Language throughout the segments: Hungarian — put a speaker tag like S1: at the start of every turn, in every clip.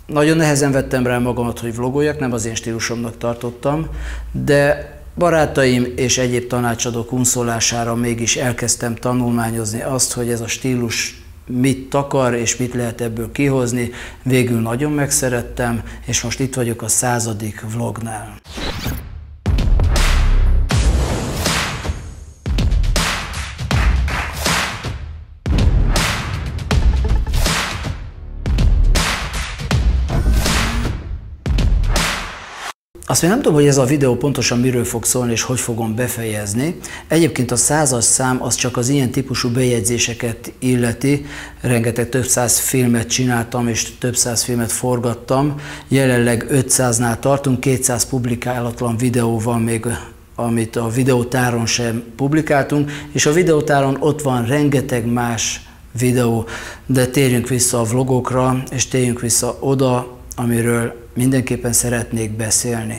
S1: Nagyon nehezen vettem rá magamat, hogy vlogoljak, nem az én stílusomnak tartottam, de barátaim és egyéb tanácsadók unszolására mégis elkezdtem tanulmányozni azt, hogy ez a stílus mit takar és mit lehet ebből kihozni. Végül nagyon megszerettem, és most itt vagyok a 100. vlognál. Azt még nem tudom, hogy ez a videó pontosan miről fog szólni és hogy fogom befejezni. Egyébként a 100-as szám az csak az ilyen típusú bejegyzéseket illeti. Rengeteg több száz filmet csináltam és több száz filmet forgattam. Jelenleg 500-nál tartunk, 200 publikálatlan videó van még, amit a videótáron sem publikáltunk, és a videótáron ott van rengeteg más videó, de térjünk vissza a vlogokra, és térjünk vissza oda, amiről mindenképpen szeretnék beszélni.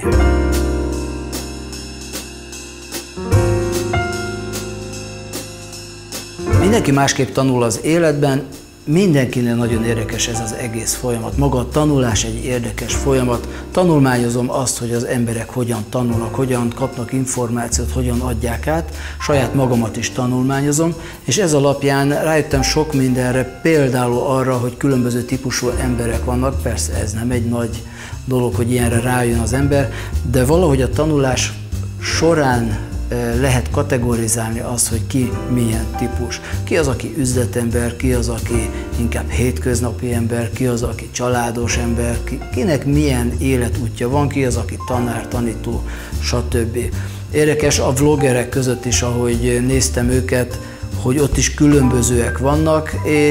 S1: Mindenki másképp tanul az életben, mindenkinél nagyon érdekes ez az egész folyamat. Maga a tanulás egy érdekes folyamat. Tanulmányozom azt, hogy az emberek hogyan tanulnak, hogyan kapnak információt, hogyan adják át. Saját magamat is tanulmányozom, és ez alapján rájöttem sok mindenre, például arra, hogy különböző típusú emberek vannak. Persze ez nem egy nagy dolog, hogy ilyenre rájön az ember, de valahogy a tanulás során lehet kategorizálni azt, hogy ki milyen típus. Ki az, aki üzletember, ki az, aki inkább hétköznapi ember, ki az, aki családos ember, kinek milyen életútja van, ki az, aki tanár, tanító, stb. Érdekes a vloggerek között is, ahogy néztem őket, hogy ott is különbözőek vannak,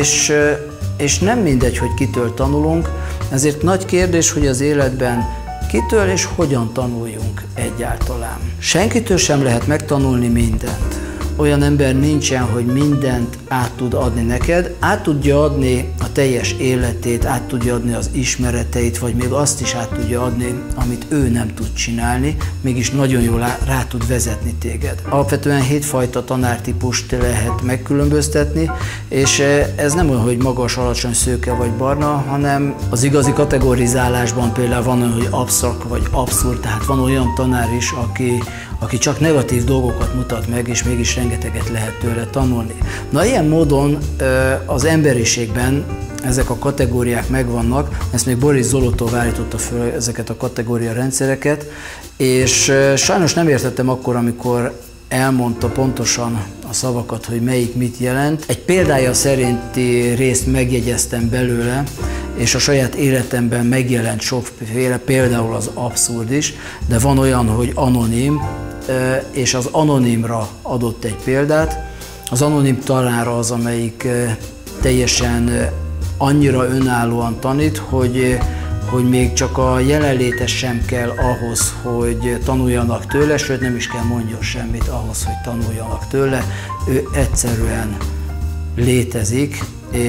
S1: és nem mindegy, hogy kitől tanulunk, ezért nagy kérdés, hogy az életben kitől és hogyan tanuljunk egyáltalán. Senkitől sem lehet megtanulni mindent. Olyan ember nincsen, hogy mindent át tud adni neked, át tudja adni a teljes életét, át tudja adni az ismereteit, vagy még azt is át tudja adni, amit ő nem tud csinálni, mégis nagyon jól rá tud vezetni téged. Alapvetően 7 fajta tanártípust lehet megkülönböztetni, és ez nem olyan, hogy magas, alacsony, szőke vagy barna, hanem az igazi kategorizálásban például van olyan, hogy absztrakt vagy abszurd, tehát van olyan tanár is, aki csak negatív dolgokat mutat meg, és mégis rengeteget lehet tőle tanulni. Na, ilyen módon az emberiségben ezek a kategóriák megvannak, ezt még Boris Zolotov állította föl ezeket a kategória rendszereket, és sajnos nem értettem akkor, amikor elmondta pontosan a szavakat, hogy melyik mit jelent. Egy példája szerinti részt megjegyeztem belőle, és a saját életemben megjelent sokféle, például az abszurd is, de van olyan, hogy anonim, és az anonimra adott egy példát. Az anonim tanár az, amelyik teljesen annyira önállóan tanít, hogy még csak a jelenléte sem kell ahhoz, hogy tanuljanak tőle, sőt nem is kell mondjon semmit ahhoz, hogy tanuljanak tőle. Ő egyszerűen létezik,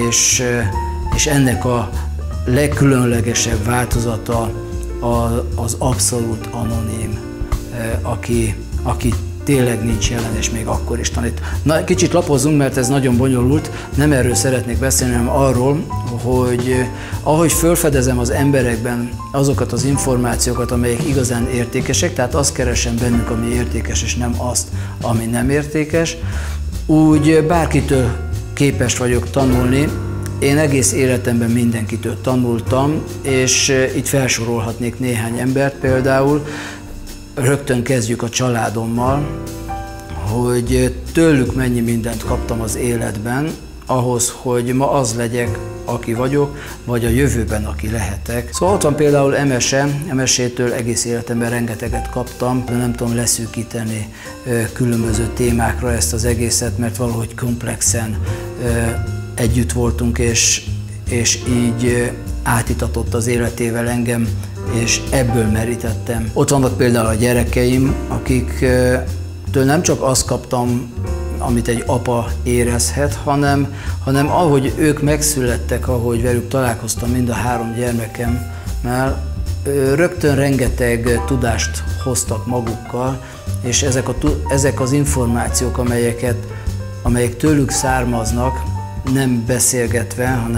S1: és ennek a legkülönlegesebb változata az abszolút anonim, aki tényleg nincs jelen, és még akkor is tanít. Na, kicsit lapozzunk, mert ez nagyon bonyolult, nem erről szeretnék beszélni, hanem arról, hogy ahogy felfedezem az emberekben azokat az információkat, amelyek igazán értékesek, tehát azt keresem bennük, ami értékes, és nem azt, ami nem értékes, úgy bárkitől képes vagyok tanulni. Én egész életemben mindenkitől tanultam, és itt felsorolhatnék néhány embert például. Rögtön kezdjük a családommal, hogy tőlük mennyi mindent kaptam az életben, ahhoz, hogy ma az legyek, aki vagyok, vagy a jövőben, aki lehetek. Szóval ott van például Emesétől egész életemben rengeteget kaptam, de nem tudom leszűkíteni különböző témákra ezt az egészet, mert valahogy komplexen együtt voltunk, és így átitatott az életével engem, és ebből merítettem. Ott vannak például a gyerekeim, akiktől nem csak azt kaptam, amit egy apa érezhet, hanem ahogy ők megszülettek, ahogy velük találkoztam mind a 3 gyermekemmel, rögtön rengeteg tudást hoztak magukkal, és ezek az információk, amelyek tőlük származnak, nem beszélgetve, hanem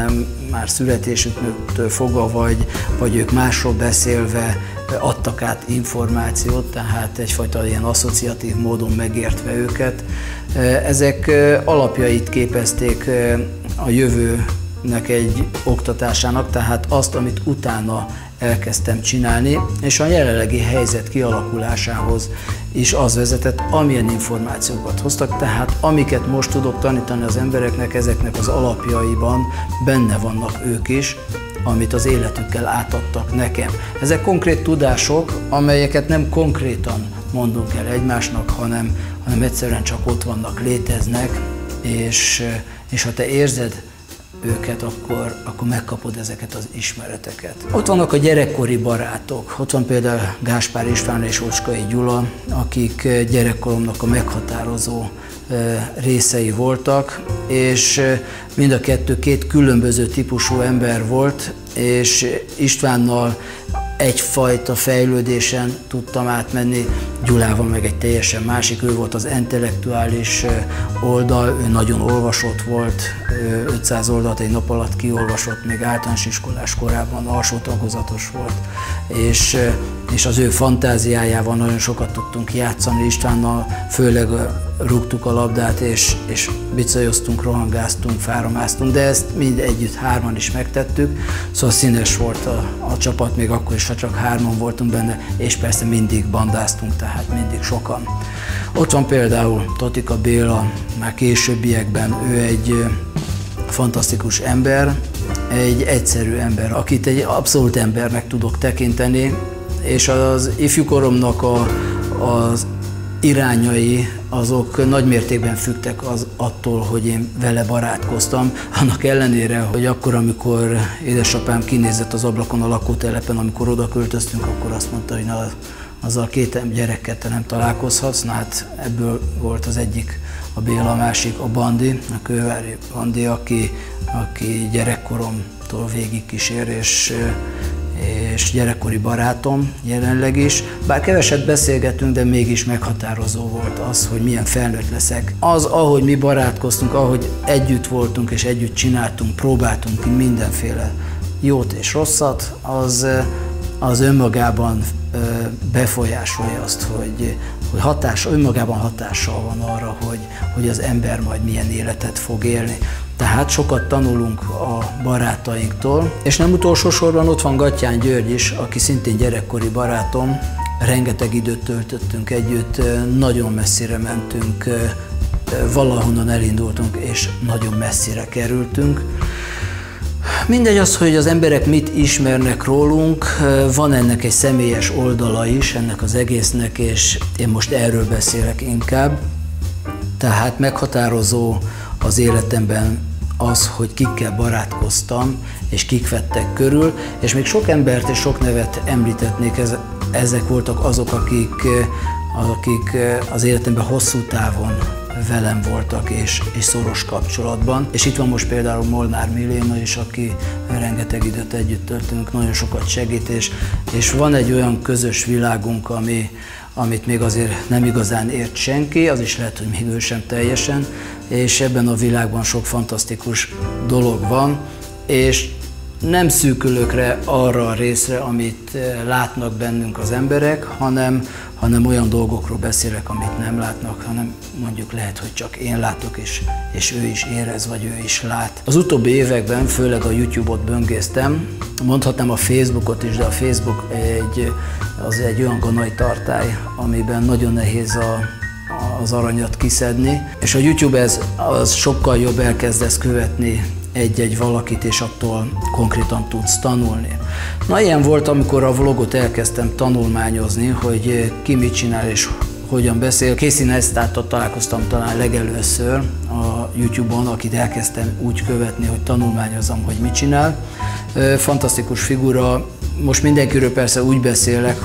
S1: már születésüktől fogva, vagy ők másról beszélve adtak át információt, tehát egyfajta ilyen asszociatív módon megértve őket. Ezek alapjait képezték a jövőnek egy oktatásának, tehát azt, amit utána elkezdtem csinálni, és a jelenlegi helyzet kialakulásához is az vezetett, amilyen információkat hoztak, tehát amiket most tudok tanítani az embereknek, ezeknek az alapjaiban benne vannak ők is, amit az életükkel átadtak nekem. Ezek konkrét tudások, amelyeket nem konkrétan mondunk el egymásnak, hanem egyszerűen csak ott vannak, léteznek, és ha te érzed őket, akkor megkapod ezeket az ismereteket. Ott vannak a gyerekkori barátok. Ott van például Gáspár István és Ocskai Gyula, akik gyerekkoromnak a meghatározó részei voltak, és mind a kettő két különböző típusú ember volt, és Istvánnal egyfajta fejlődésen tudtam átmenni, Gyulával meg egy teljesen másik, ő volt az intellektuális oldal, ő nagyon olvasott volt, 500 oldalt egy nap alatt kiolvasott, még általános iskolás korában alsó tagozatos volt, és az ő fantáziájával nagyon sokat tudtunk játszani Istvánnal, főleg rúgtuk a labdát, és bicajoztunk, rohangáztunk, fáromáztunk, de ezt mind együtt hárman is megtettük, szóval színes volt a csapat, még akkor is, ha csak hárman voltunk benne, és persze mindig bandáztunk, tehát mindig sokan. Ott van például Totika Béla, már későbbiekben, ő egy fantasztikus ember, egy egyszerű ember, akit egy abszolút embernek tudok tekinteni, és az ifjúkoromnak az irányai azok nagymértékben függtek attól, hogy én vele barátkoztam. Annak ellenére, hogy akkor, amikor édesapám kinézett az ablakon a lakótelepen, amikor oda költöztünk, akkor azt mondta, hogy na, azzal két gyerekkel te nem találkozhatsz. Na, hát ebből volt az egyik a Béla, a másik a Bandi, a Kővári Bandi, aki gyerekkoromtól végig kísér, és gyerekkori barátom jelenleg is. Bár keveset beszélgetünk, de mégis meghatározó volt az, hogy milyen felnőtt leszek. Az, ahogy mi barátkoztunk, ahogy együtt voltunk és együtt csináltunk, próbáltunk ki mindenféle jót és rosszat, az önmagában befolyásolja azt, hogy önmagában hatással van arra, hogy az ember majd milyen életet fog élni. Tehát sokat tanulunk a barátainktól, és nem utolsó sorban ott van Gattyán György is, aki szintén gyerekkori barátom. Rengeteg időt töltöttünk együtt, nagyon messzire mentünk, valahonnan elindultunk, és nagyon messzire kerültünk. Mindegy az, hogy az emberek mit ismernek rólunk, van ennek egy személyes oldala is, ennek az egésznek, és én most erről beszélek inkább. Tehát meghatározó az életemben az, hogy kikkel barátkoztam, és kik vettek körül, és még sok embert és sok nevet említetnék, ezek voltak azok, akik az életemben hosszú távon velem voltak és szoros kapcsolatban. És itt van most például Molnár Miléna is, aki rengeteg időt együtt töltünk, nagyon sokat segít, és van egy olyan közös világunk, amit még azért nem igazán ért senki, az is lehet, hogy még ő sem teljesen, és ebben a világban sok fantasztikus dolog van, és nem szűkülök rá arra a részre, amit látnak bennünk az emberek, hanem olyan dolgokról beszélek, amit nem látnak, hanem mondjuk lehet, hogy csak én látok, és ő is érez, vagy ő is lát. Az utóbbi években főleg a YouTube-ot böngésztem, mondhatnám a Facebookot is, de a Facebook az egy olyan ganai tartály, amiben nagyon nehéz az aranyat kiszedni, és a YouTube az sokkal jobb, elkezdesz követni egy-egy valakit, és attól konkrétan tudsz tanulni. Na, ilyen volt, amikor a vlogot elkezdtem tanulmányozni, hogy ki mit csinál és hogyan beszél. Casey Neistattal találkoztam talán legelőször a YouTube-on, akit elkezdtem úgy követni, hogy tanulmányozom, hogy mit csinál. Fantasztikus figura. Most mindenkiről persze úgy beszélek,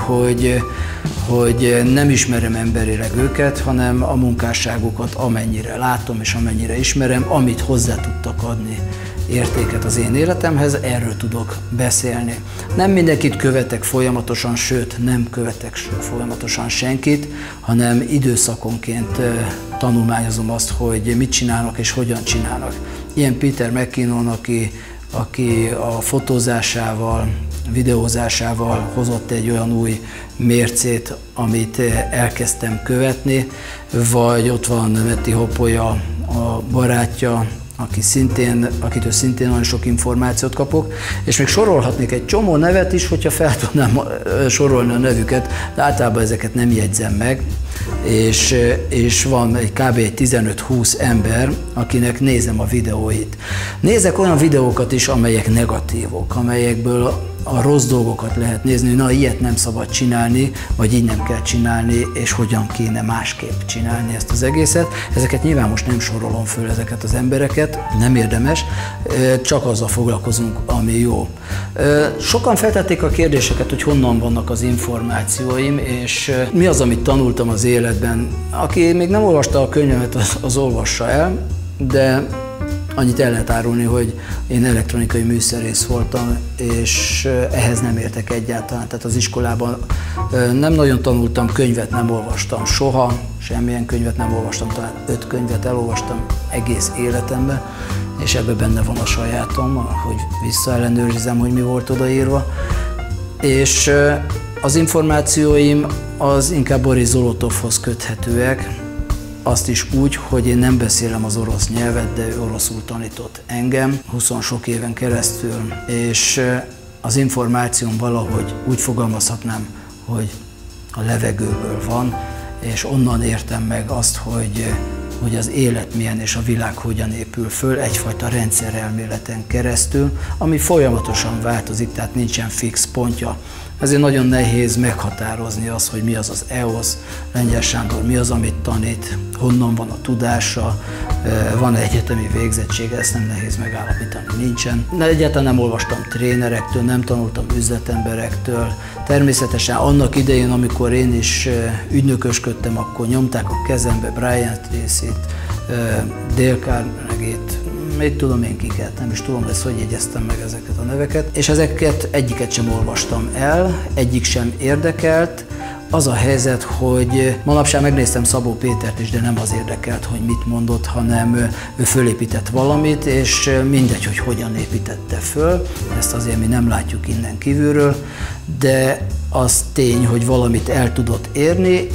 S1: hogy nem ismerem emberileg őket, hanem a munkásságukat amennyire látom és amennyire ismerem, amit hozzá tudtak adni értéket az én életemhez, erről tudok beszélni. Nem mindenkit követek folyamatosan, sőt nem követek folyamatosan senkit, hanem időszakonként tanulmányozom azt, hogy mit csinálnak és hogyan csinálnak. Ilyen Peter McKinnon, aki a fotózásával, videózásával hozott egy olyan új mércét, amit elkezdtem követni, vagy ott van Meti Hopolya, a barátja, akitől szintén nagyon sok információt kapok, és még sorolhatnék egy csomó nevet is, hogyha fel tudnám sorolni a nevüket, de általában ezeket nem jegyzem meg, és van egy kb. 15-20 ember, akinek nézem a videóit. Nézek olyan videókat is, amelyek negatívok, amelyekből a rossz dolgokat lehet nézni, hogy na, ilyet nem szabad csinálni, vagy így nem kell csinálni, és hogyan kéne másképp csinálni ezt az egészet. Ezeket nyilván most nem sorolom föl, ezeket az embereket, nem érdemes, csak azzal foglalkozunk, ami jó. Sokan feltették a kérdéseket, hogy honnan vannak az információim, és mi az, amit tanultam az életben. Aki még nem olvasta a könyvemet, az olvassa el, de annyit el lehet árulni, hogy én elektronikai műszerész voltam, és ehhez nem értek egyáltalán. Tehát az iskolában nem nagyon tanultam, könyvet nem olvastam soha, semmilyen könyvet nem olvastam, talán 5 könyvet elolvastam egész életemben, és ebben benne van a sajátom, hogy visszaellenőrizem, hogy mi volt odaírva. És az információim az inkább Boris Zolotovhoz köthetőek, azt is úgy, hogy én nem beszélem az orosz nyelvet, de ő oroszul tanított engem 20 sok éven keresztül, és az információm valahogy úgy fogalmazhatnám, hogy a levegőből van, és onnan értem meg azt, hogy az élet milyen és a világ hogyan épül föl egyfajta rendszerelméleten keresztül, ami folyamatosan változik, tehát nincsen fix pontja. Ezért nagyon nehéz meghatározni azt, hogy mi az az EOS, Lengyel Sándor mi az, amit tanít, honnan van a tudása, van egyetemi végzettsége, ezt nem nehéz megállapítani, nincsen. De egyáltalán nem olvastam trénerektől, nem tanultam üzletemberektől. Természetesen annak idején, amikor én is ügynökösködtem, akkor nyomták a kezembe Brian Tracyt, Dale Carnegie-t, még tudom én kiket, nem is tudom lesz, hogy jegyeztem meg ezeket a neveket, és ezeket egyiket sem olvastam el, egyik sem érdekelt. Az a helyzet, hogy manapság megnéztem Szabó Pétert is, de nem az érdekelt, hogy mit mondott, hanem ő fölépített valamit, és mindegy, hogy hogyan építette föl, ezt azért mi nem látjuk innen kívülről, de az tény, hogy valamit el tudott érni,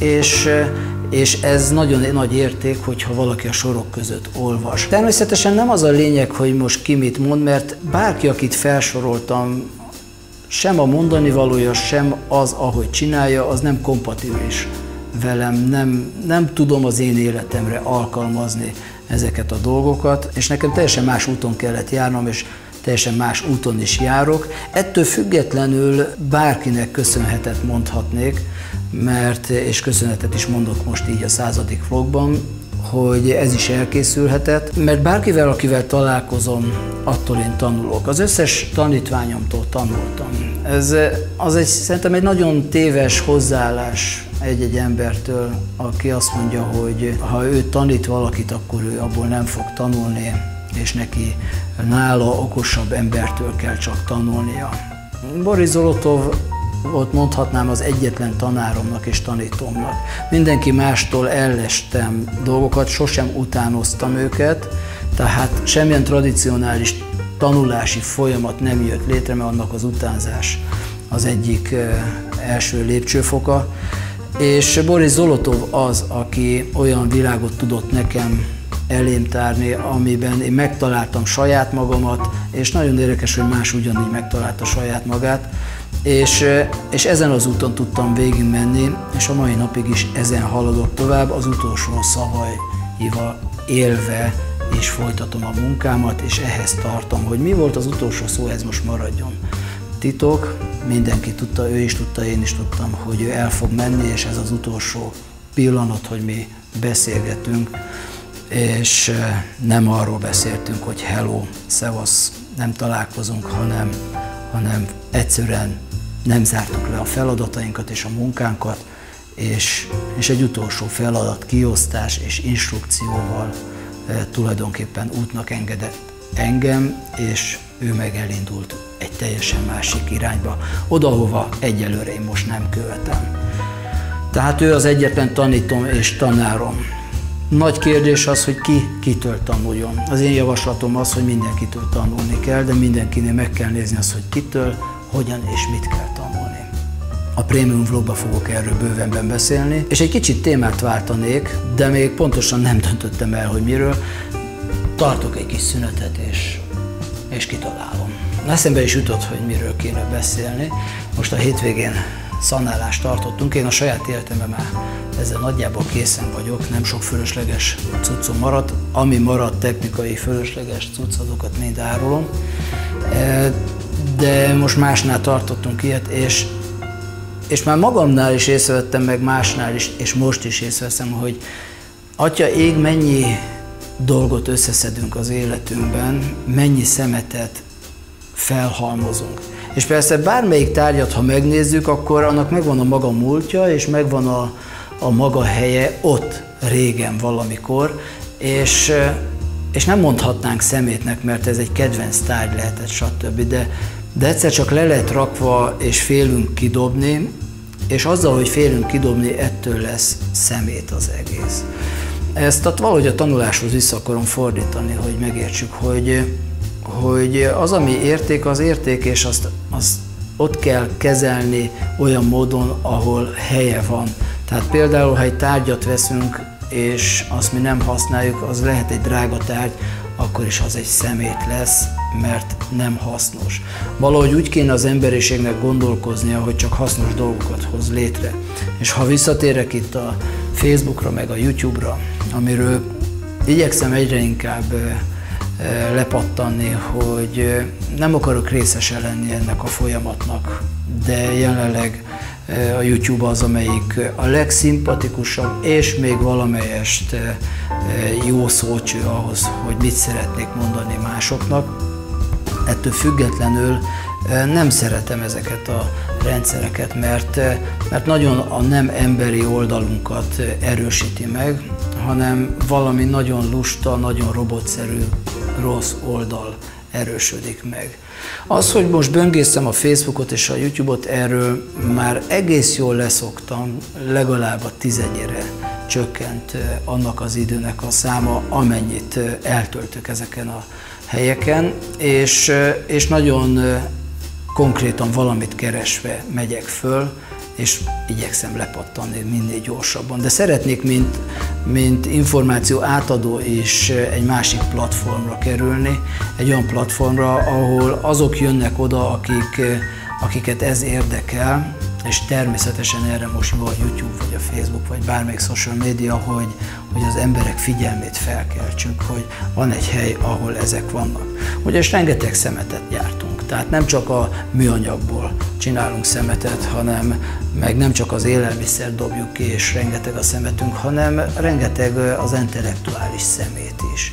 S1: és ez nagyon nagy érték, hogyha valaki a sorok között olvas. Természetesen nem az a lényeg, hogy most ki mit mond, mert bárki, akit felsoroltam, sem a mondani valója, sem az, ahogy csinálja, az nem kompatibilis velem, nem tudom az én életemre alkalmazni ezeket a dolgokat, és nekem teljesen más úton kellett járnom, és teljesen más úton is járok. Ettől függetlenül bárkinek köszönhetet mondhatnék, és köszönetet is mondok most így a 100. vlogban, hogy ez is elkészülhetett, mert bárkivel, akivel találkozom, attól én tanulok. Az összes tanítványomtól tanultam. Szerintem egy nagyon téves hozzáállás egy-egy embertől, aki azt mondja, hogy ha ő tanít valakit, akkor ő abból nem fog tanulni, és neki nála okosabb embertől kell csak tanulnia. Boris Zolotov ott mondhatnám az egyetlen tanáromnak és tanítómnak. Mindenki mástól ellestem dolgokat, sosem utánoztam őket, tehát semmilyen tradicionális tanulási folyamat nem jött létre, mert annak az utánzás az egyik első lépcsőfoka. És Boris Zolotov az, aki olyan világot tudott nekem elém tárni, amiben én megtaláltam saját magamat, és nagyon érdekes, hogy más ugyanígy megtalálta saját magát, és ezen az úton tudtam végigmenni, és a mai napig is ezen haladok tovább, az utolsó szavaival élve, és folytatom a munkámat, és ehhez tartom, hogy mi volt az utolsó szó, ez most maradjon titok, mindenki tudta, ő is tudta, én is tudtam, hogy ő el fog menni, és ez az utolsó pillanat, hogy mi beszélgetünk, és nem arról beszéltünk, hogy hello, szevasz, nem találkozunk, hanem egyszerűen nem zártuk le a feladatainkat és a munkánkat, és egy utolsó feladat, kiosztás és instrukcióval tulajdonképpen útnak engedett engem, és ő meg elindult egy teljesen másik irányba, oda, hova egyelőre én most nem követem. Tehát ő az egyetlen tanítom és tanárom. Nagy kérdés az, hogy ki kitől tanuljon. Az én javaslatom az, hogy mindenkitől tanulni kell, de mindenkinél meg kell nézni azt, hogy kitől, hogyan és mit kell tanulni. A Prémium Vlogban fogok erről bővenben beszélni, és egy kicsit témát váltanék, de még pontosan nem döntöttem el, hogy miről. Tartok egy kis szünetet, és kitalálom. Eszembe is jutott, hogy miről kéne beszélni. Most a hétvégén szanálást tartottunk, én a saját életemben már ezzel nagyjából készen vagyok, nem sok fölösleges cuccom maradt, ami maradt technikai fölösleges cucc, azokat mind árulom. De most másnál tartottunk ilyet, és már magamnál is észrevettem, meg másnál is, és most is észreveszem, hogy atya ég, mennyi dolgot összeszedünk az életünkben, mennyi szemetet felhalmozunk. És persze bármelyik tárgyat, ha megnézzük, akkor annak megvan a maga múltja, és megvan a maga helye ott régen valamikor, és nem mondhatnánk szemétnek, mert ez egy kedvenc tárgy lehetett, stb. De egyszer csak le lett rakva, és félünk kidobni, és azzal, hogy félünk kidobni, ettől lesz szemét az egész. Ezt valahogy a tanuláshoz vissza akarom fordítani, hogy megértsük, hogy az, ami érték, az érték, és azt ott kell kezelni olyan módon, ahol helye van. Tehát például, ha egy tárgyat veszünk, és azt mi nem használjuk, az lehet egy drága tárgy, akkor is az egy szemét lesz, mert nem hasznos. Valahogy úgy kéne az emberiségnek gondolkoznia, hogy csak hasznos dolgokat hoz létre. És ha visszatérek itt a Facebookra, meg a YouTube-ra, amiről igyekszem egyre inkább lepattanni, hogy nem akarok részese lenni ennek a folyamatnak, de jelenleg a YouTube az, amelyik a legszimpatikusabb, és még valamelyest jó szócső ahhoz, hogy mit szeretnék mondani másoknak. Ettől függetlenül nem szeretem ezeket a rendszereket, mert nagyon a nem emberi oldalunkat erősíti meg, hanem valami nagyon lusta, nagyon robotszerű rossz oldal erősödik meg. Az, hogy most böngészem a Facebookot és a YouTube-ot, erről már egész jól leszoktam, legalább a 10-egyére csökkent annak az időnek a száma, amennyit eltöltök ezeken a helyeken, és nagyon konkrétan valamit keresve megyek föl, és igyekszem lepattanni minél gyorsabban. De szeretnék, mint információ átadó is egy másik platformra kerülni, egy olyan platformra, ahol azok jönnek oda, akiket ez érdekel, és természetesen erre most jó a YouTube, vagy a Facebook, vagy bármelyik social media, hogy az emberek figyelmét felkeltsük, hogy van egy hely, ahol ezek vannak. Ugyanis rengeteg szemetet gyártunk, tehát nem csak a műanyagból csinálunk szemetet, meg nem csak az élelmiszer dobjuk ki, és rengeteg a szemetünk, hanem rengeteg az intellektuális szemét is.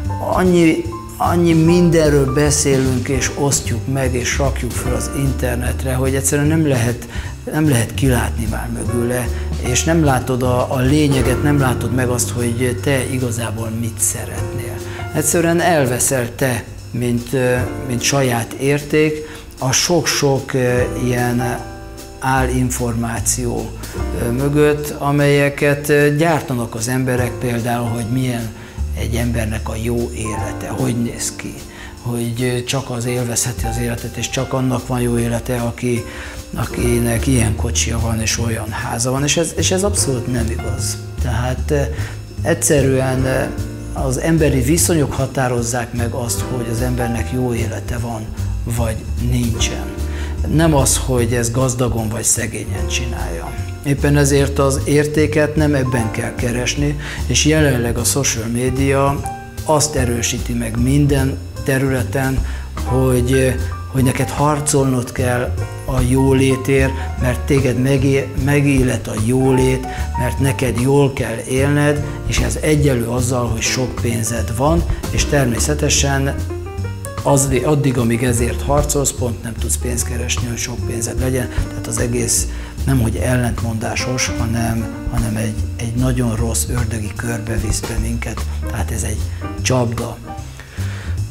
S1: Annyi mindenről beszélünk, és osztjuk meg, és rakjuk fel az internetre, hogy egyszerűen nem lehet kilátni már mögüle, és nem látod a lényeget, nem látod meg azt, hogy te igazából mit szeretnél. Egyszerűen elveszel te, mint saját érték, a sok-sok ilyen állinformáció mögött, amelyeket gyártanak az emberek, például, hogy milyen egy embernek a jó élete, hogy néz ki, hogy csak az élvezheti az életet, és csak annak van jó élete, akinek ilyen kocsia van, és olyan háza van, és ez abszolút nem igaz. Tehát egyszerűen az emberi viszonyok határozzák meg azt, hogy az embernek jó élete van, vagy nincsen. Nem az, hogy ez gazdagon vagy szegényen csinálja. Éppen ezért az értéket nem ebben kell keresni, és jelenleg a social media azt erősíti meg minden területen, hogy neked harcolnod kell a jólétért, mert téged megillet a jólét, mert neked jól kell élned, és ez egyenlő azzal, hogy sok pénzed van, és természetesen addig, amíg ezért harcolsz, pont nem tudsz pénzt keresni, hogy sok pénzed legyen. Tehát az egész nem, hogy ellentmondásos, hanem egy nagyon rossz ördögi körbe visz be minket, tehát ez egy csapda.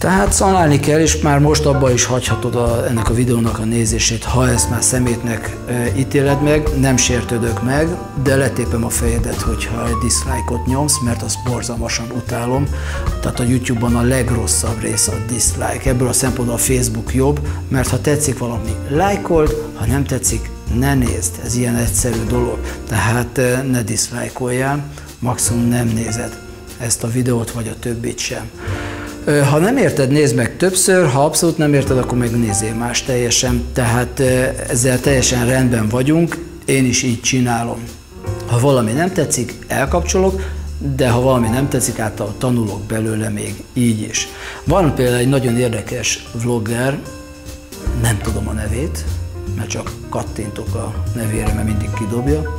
S1: Tehát szanálni kell, és már most abba is hagyhatod ennek a videónak a nézését, ha ezt már szemétnek ítéled meg, nem sértődök meg, de letépem a fejedet, hogyha egy dislike-ot nyomsz, mert azt borzalmasan utálom. Tehát a YouTube-ban a legrosszabb rész a dislike. Ebből a szempontból a Facebook jobb, mert ha tetszik valami, lájkold, ha nem tetszik, ne nézd. Ez ilyen egyszerű dolog. Tehát ne dislike-oljál, maximum nem nézed ezt a videót, vagy a többit sem. Ha nem érted, nézd meg többször, ha abszolút nem érted, akkor meg nézzél más teljesen. Tehát ezzel teljesen rendben vagyunk, én is így csinálom. Ha valami nem tetszik, elkapcsolok, de ha valami nem tetszik, általában tanulok belőle még így is. Van például egy nagyon érdekes vlogger, nem tudom a nevét, mert csak kattintok a nevére, mert mindig kidobja,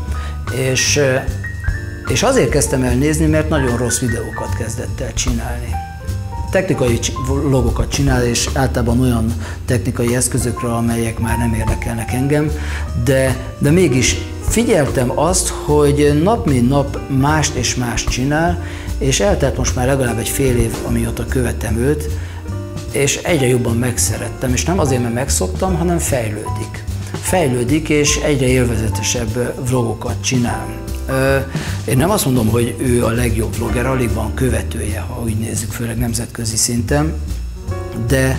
S1: és azért kezdtem el nézni, mert nagyon rossz videókat kezdett el csinálni. Technikai vlogokat csinál, és általában olyan technikai eszközökről, amelyek már nem érdekelnek engem, de mégis figyeltem azt, hogy nap mint nap mást és mást csinál, és eltelt most már legalább egy fél év, amióta követem őt, és egyre jobban megszerettem, és nem azért, mert megszoktam, hanem fejlődik. Fejlődik, és egyre élvezetesebb vlogokat csinál. Én nem azt mondom, hogy ő a legjobb vlogger, alig van követője, ha úgy nézzük, főleg nemzetközi szinten, de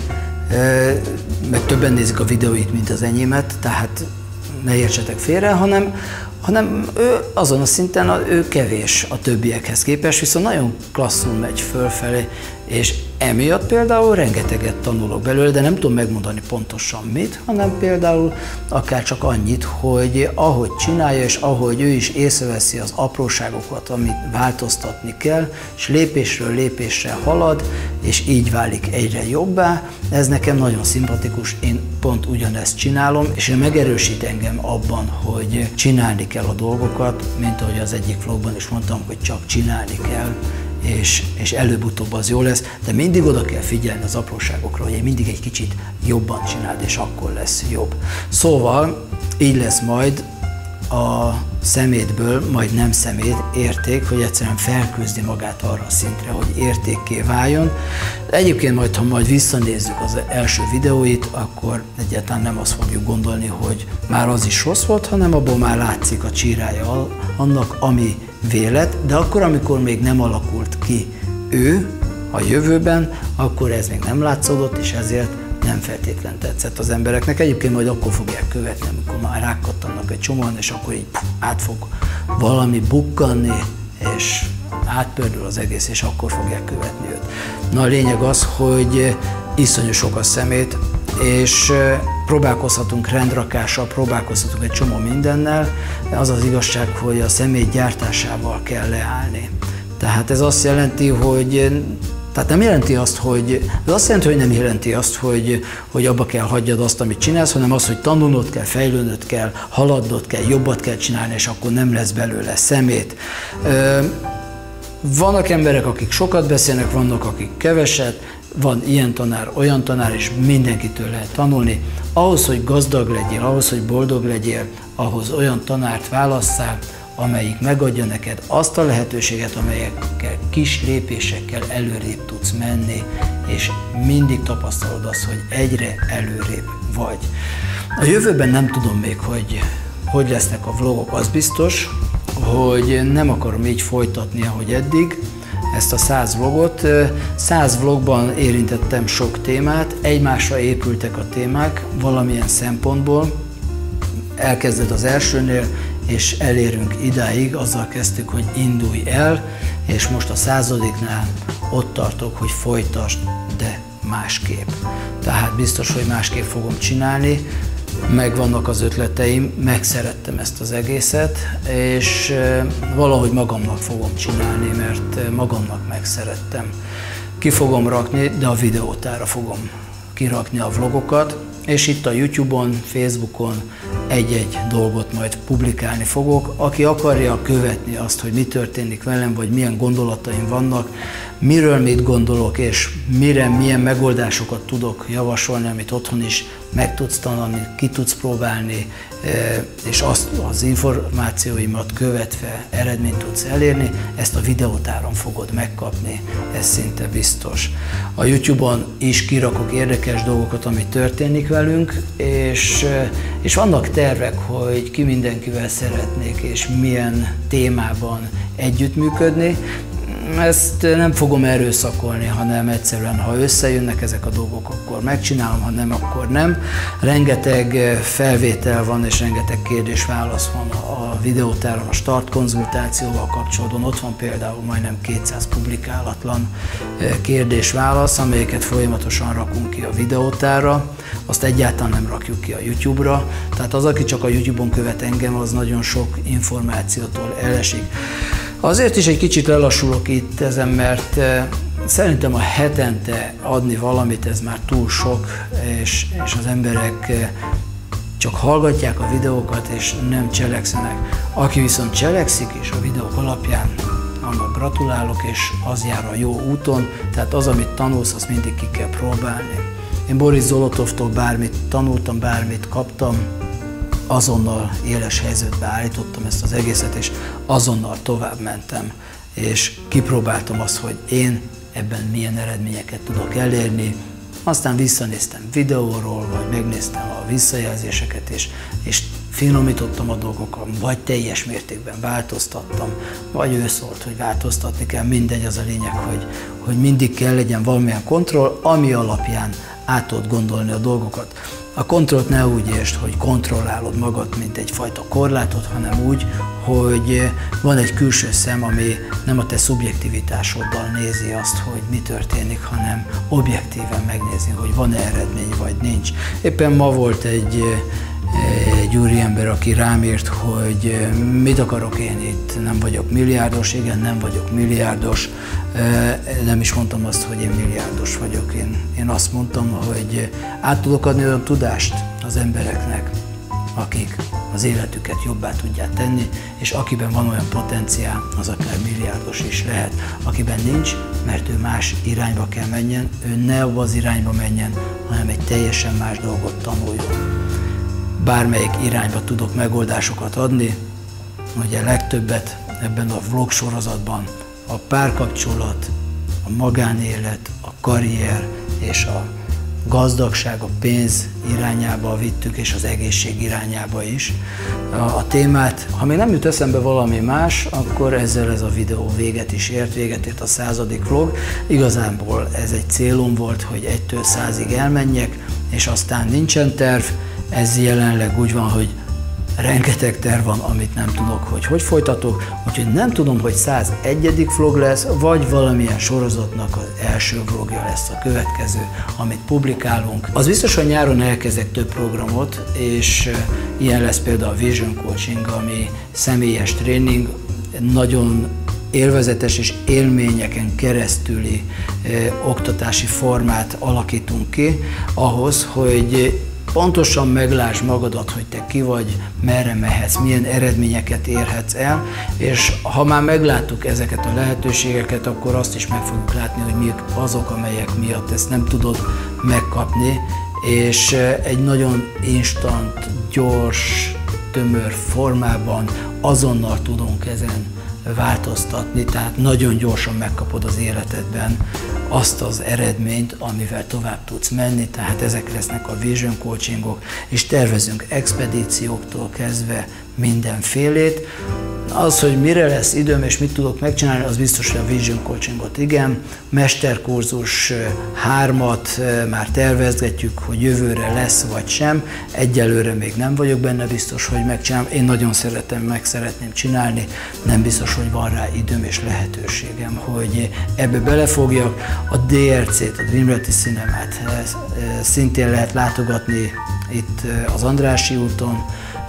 S1: meg többen nézik a videóit, mint az enyémet, tehát ne értsetek félre, hanem ő azon a szinten ő kevés a többiekhez képest, viszont nagyon klasszul megy fölfelé, és emiatt például rengeteget tanulok belőle, de nem tudom megmondani pontosan mit, hanem például akár csak annyit, hogy ahogy csinálja, és ahogy ő is észreveszi az apróságokat, amit változtatni kell, és lépésről lépésre halad, és így válik egyre jobbá. Ez nekem nagyon szimpatikus, én pont ugyanezt csinálom, és ő megerősít engem abban, hogy csinálni kell a dolgokat, mint ahogy az egyik vlogban is mondtam, hogy csak csinálni kell, és előbb-utóbb az jó lesz, de mindig oda kell figyelni az apróságokra, hogy mindig egy kicsit jobban csináld, és akkor lesz jobb. Szóval így lesz majd a szemétből, majd nem szemét érték, hogy egyszerűen felküzdi magát arra a szintre, hogy értékké váljon. De egyébként majd, ha majd visszanézzük az első videóit, akkor egyáltalán nem azt fogjuk gondolni, hogy már az is rossz volt, hanem abból már látszik a csírája annak, ami vélet, de akkor, amikor még nem alakult ki ő a jövőben, akkor ez még nem látszódott, és ezért nem feltétlen tetszett az embereknek. Egyébként majd akkor fogják követni, amikor már rákattannak egy csomóan, és akkor így át fog valami bukkanni, és átpördül az egész, és akkor fogják követni őt. Na, a lényeg az, hogy iszonyú sok a szemét, és próbálkozhatunk rendrakással, próbálkozhatunk egy csomó mindennel. Az az igazság, hogy a szemét gyártásával kell leállni. Tehát ez azt jelenti, hogy nem jelenti azt, hogy nem jelenti azt, hogy abba kell hagyjad azt, amit csinálsz, hanem az, hogy tanulnod kell, fejlődnöd kell, haladnod kell, jobbat kell csinálni, és akkor nem lesz belőle szemét. Vannak emberek, akik sokat beszélnek, vannak, akik keveset, van ilyen tanár, olyan tanár, és mindenkitől lehet tanulni. Ahhoz, hogy gazdag legyél, ahhoz, hogy boldog legyél, ahhoz olyan tanárt válasszál, amelyik megadja neked azt a lehetőséget, amelyekkel kis lépésekkel előrébb tudsz menni, és mindig tapasztalod azt, hogy egyre előrébb vagy. A jövőben nem tudom még, hogy lesznek a vlogok, az biztos, hogy nem akarom így folytatni, ahogy eddig, ezt a 100 vlogot. 100 vlogban érintettem sok témát, egymásra épültek a témák valamilyen szempontból. Elkezded az elsőnél, és elérünk idáig, azzal kezdtük, hogy indulj el, és most a 100-nál ott tartok, hogy folytasd, de másképp. Tehát biztos, hogy másképp fogom csinálni, megvannak az ötleteim, megszerettem ezt az egészet, és valahogy magamnak fogom csinálni, mert magamnak megszerettem. Ki fogom rakni, de a videótára fogom kirakni a vlogokat, és itt a YouTube-on, Facebookon egy-egy dolgot majd publikálni fogok. Aki akarja követni azt, hogy mi történik velem, vagy milyen gondolataim vannak, miről mit gondolok, és mire milyen megoldásokat tudok javasolni, amit otthon is meg tudsz tanulni, ki tudsz próbálni, és azt az információimat követve eredményt tudsz elérni, ezt a videótáron fogod megkapni, ez szinte biztos. A YouTube-on is kirakok érdekes dolgokat, ami történik velünk, és vannak tervek, hogy ki mindenkivel szeretnék, és milyen témában együttműködni. Ezt nem fogom erőszakolni, hanem egyszerűen, ha összejönnek ezek a dolgok, akkor megcsinálom, ha nem, akkor nem. Rengeteg felvétel van, és rengeteg kérdés-válasz van a videótáron, a start konzultációval kapcsolatban. Ott van például majdnem 200 publikálatlan kérdés-válasz, amelyeket folyamatosan rakunk ki a videótárra. Azt egyáltalán nem rakjuk ki a YouTube-ra. Tehát az, aki csak a YouTube-on követ engem, az nagyon sok információtól elesik. Azért is egy kicsit lelassulok itt ezen, mert szerintem a hetente adni valamit, ez már túl sok, és az emberek csak hallgatják a videókat, és nem cselekszenek. Aki viszont cselekszik, és a videók alapján, annak gratulálok, és az jár a jó úton, tehát az, amit tanulsz, azt mindig ki kell próbálni. Én Boris Zolotovtól bármit tanultam, bármit kaptam, azonnal éles helyzetbe állítottam ezt az egészet, és azonnal tovább mentem, és kipróbáltam azt, hogy én ebben milyen eredményeket tudok elérni. Aztán visszanéztem videóról, vagy megnéztem a visszajelzéseket, és finomítottam a dolgokat, vagy teljes mértékben változtattam, vagy ő szólt, hogy változtatni kell, mindegy, az a lényeg, hogy mindig kell legyen valamilyen kontroll, ami alapján át tudod gondolni a dolgokat. A kontrollt ne úgy értsd, hogy kontrollálod magad, mint egyfajta korlátot, hanem úgy, hogy van egy külső szem, ami nem a te szubjektivitásoddal nézi azt, hogy mi történik, hanem objektíven megnézi, hogy van-e eredmény, vagy nincs. Éppen ma volt egy úriember, aki rám írt, hogy mit akarok én itt, nem vagyok milliárdos, igen, nem vagyok milliárdos, nem is mondtam azt, hogy én milliárdos vagyok, én azt mondtam, hogy át tudok adni olyan tudást az embereknek, akik az életüket jobbá tudják tenni, és akiben van olyan potenciál, az akár milliárdos is lehet. Akiben nincs, mert ő más irányba kell menjen, ő ne abba az irányba menjen, hanem egy teljesen más dolgot tanuljon. Bármelyik irányba tudok megoldásokat adni, ugye legtöbbet ebben a vlog sorozatban a párkapcsolat, a magánélet, a karrier és a gazdagság, a pénz irányába vittük, és az egészség irányába is a témát. Ha még nem jut eszembe valami más, akkor ezzel ez a videó véget ért a 100. vlog. Igazából ez egy célom volt, hogy 1-től 100-ig elmenjek, és aztán nincsen terv. Ez jelenleg úgy van, hogy rengeteg terv van, amit nem tudok, hogy folytatok, úgyhogy nem tudom, hogy 101. vlog lesz, vagy valamilyen sorozatnak az első vlogja lesz a következő, amit publikálunk. Az biztos, hogy nyáron elkezdek több programot, és ilyen lesz például a Vision Coaching, ami személyes tréning, nagyon élvezetes és élményeken keresztüli oktatási formát alakítunk ki, ahhoz, hogy pontosan meglásd magadat, hogy te ki vagy, merre mehetsz, milyen eredményeket érhetsz el, és ha már megláttuk ezeket a lehetőségeket, akkor azt is meg fogjuk látni, hogy mik azok, amelyek miatt ezt nem tudod megkapni, és egy nagyon instant, gyors, tömör formában azonnal tudunk ezen változtatni, tehát nagyon gyorsan megkapod az életedben azt az eredményt, amivel tovább tudsz menni, tehát ezek lesznek a Vision Coachingok, és tervezünk expedícióktól kezdve mindenfélét. Az, hogy mire lesz időm és mit tudok megcsinálni, az biztos, hogy a Vision Coachingot igen. Mesterkurzus 3-at már tervezgetjük, hogy jövőre lesz vagy sem. Egyelőre még nem vagyok benne biztos, hogy megcsinálom. Én nagyon szeretem, meg szeretném csinálni. Nem biztos, hogy van rá időm és lehetőségem, hogy ebbe belefogjak. A DRC-t, a Dream Reality Cinemát szintén lehet látogatni itt az Andrássy úton.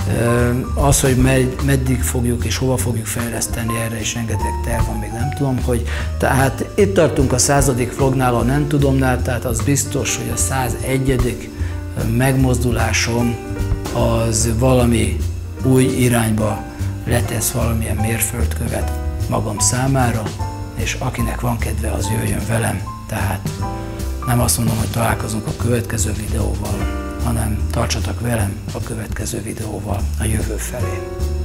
S1: Az, hogy meddig fogjuk és hova fogjuk fejleszteni, erre is rengeteg terv van, még nem tudom, hogy. Tehát itt tartunk a 100. vlognál, a nem tudomnál, tehát az biztos, hogy a 101. megmozdulásom az valami új irányba letesz valamilyen mérföldkövet magam számára, és akinek van kedve, az jöjjön velem. Tehát nem azt mondom, hogy találkozunk a következő videóval, hanem tartsatok velem a következő videóval a jövő felé.